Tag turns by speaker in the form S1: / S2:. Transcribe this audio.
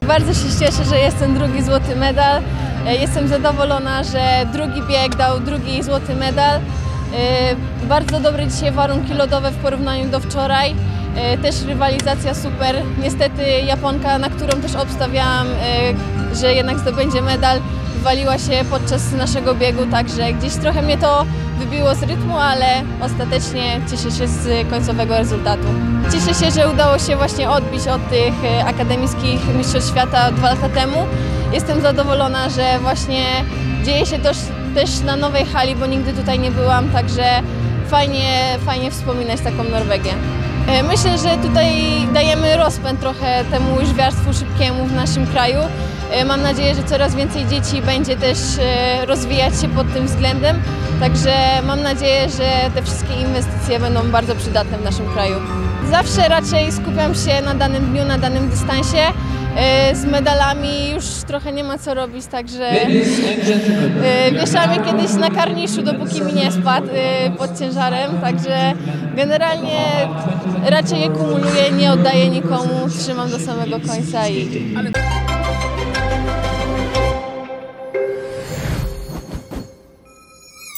S1: Bardzo się cieszę, że jest ten drugi złoty medal. Jestem zadowolona, że drugi bieg dał drugi złoty medal. Bardzo dobre dzisiaj warunki lodowe w porównaniu do wczoraj. Też rywalizacja super. Niestety Japonka, na którą też obstawiałam, że jednak zdobędzie medal, wywaliła się podczas naszego biegu, także gdzieś trochę mnie to wybiło z rytmu, ale ostatecznie cieszę się z końcowego rezultatu. Cieszę się, że udało się właśnie odbić od tych akademickich mistrzostw świata 2 lata temu. Jestem zadowolona, że właśnie dzieje się też na nowej hali, bo nigdy tutaj nie byłam, także fajnie wspominać taką Norwegię. Myślę, że tutaj dajemy rozpęd trochę temu łyżwiarstwu szybkiemu w naszym kraju. Mam nadzieję, że coraz więcej dzieci będzie też rozwijać się pod tym względem, także mam nadzieję, że te wszystkie inwestycje będą bardzo przydatne w naszym kraju. Zawsze raczej skupiam się na danym dniu, na danym dystansie. Z medalami już trochę nie ma co robić, także wieszamy kiedyś na karniszu, dopóki mi nie spadł pod ciężarem, także generalnie raczej je kumuluję, nie oddaję nikomu, trzymam do samego końca.